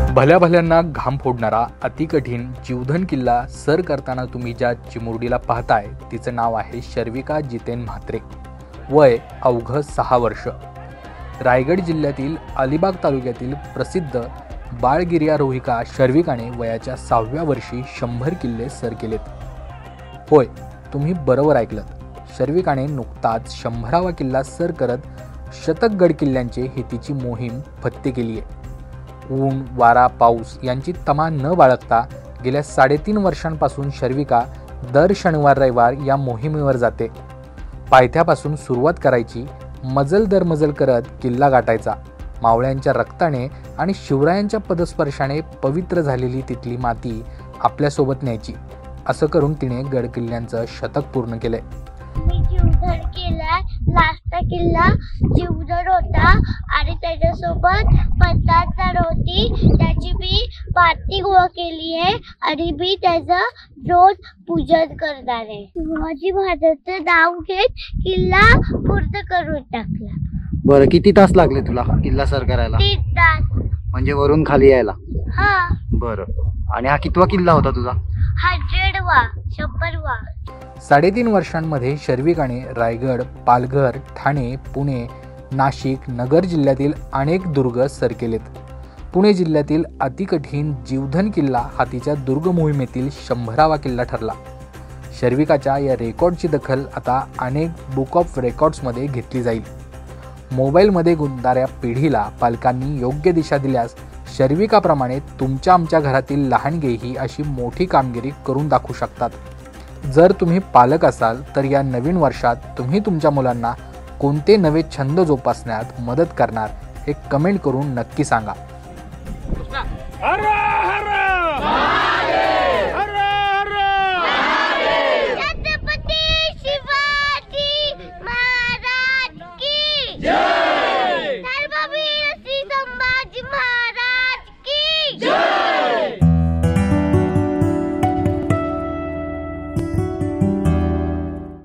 भल्या भल्यांना घाम फोडणारा अतिकठीण जीवधन किल्ला सर करताना तुम्ही ज्या चिमुरडीला पाहताय तिचं नाव आहे शर्विका जितेन म्हात्रे. वय अवघं 6 वर्ष. रायगड जिल्ह्यातील अलिबाग तालुक्यातील प्रसिद्ध बाळगिर्यारोहिका शर्विकाने वयाच्या 6व्या वर्षी 100 किल्ले सर केलेत. होय, तुम्ही बरोबर ऐकलं. शर्विकाने नुकताच 100वा किल्ला सर करत शतकगड किल्ल्यांचे ही तिची मोहीम फत्ते केली आहे. ऊन, वारा, पाऊस यांची तमा न बाळगता गेल्या 3.5 वर्षांपासून शर्विका दर शनिवार रविवार या मोहिमेवर जाते. पायथ्यापासून सुरुवात करायची, मजल दर मजल करत किल्ला गाठायचा. मावळ्यांच्या रक्ताने आणि शिवरायांच्या पदस्पर्शाने पवित्र झालेली तिथली माती आपल्यासोबत न्यायची. असं करून तिने गड किल्ल्यांचं शतक पूर्ण केलंय. मी जीवधर केलाय. लास्ट किल्ला जीवधर होता आणि त्याच्यासोबत 50 होती. त्याची मी पाती गोळा केली आहे आणि मी त्याचं रोज पूजन करणार आहे. शिवाजी महाराजांचं नाव घेत किल्ला पूर्ण करून टाकला. बरं, किती तास लागले तुला किल्ला सर करायला? 3 तास. म्हणजे वरून खाली यायला? हा. बरं, आणि हा कितवा किल्ला होता तुझा? 100वा, 100वा. 3.5 वर्षांमध्ये शर्विकाने रायगड, पालघर, ठाणे, पुणे, नाशिक, नगर जिल्ह्यातील अनेक दुर्ग सर केलेत. पुणे जिल्ह्यातील अतिकठीण जीवधन किल्ला हा तिच्या दुर्ग मोहिमेतील 100वा किल्ला ठरला. शर्विकाच्या या रेकॉर्डची दखल आता अनेक बुक ऑफ रेकॉर्ड्समध्ये घेतली जाईल. मोबाईलमध्ये गुंतणाऱ्या पिढीला पालकांनी योग्य दिशा दिल्यास शर्विकाप्रमाणे तुमच्या आमच्या घरातील लहानगेही अशी मोठी कामगिरी करून दाखवू शकतात. जर तुम्ही पालक असाल तर या नवीन वर्षात तुम्ही तुमच्या मुलांना कोणते नवे छंद जोपासण्यात मदत करणार हे कमेंट करून नक्की सांगा. छत्रपती शिवाजी महाराज की जय.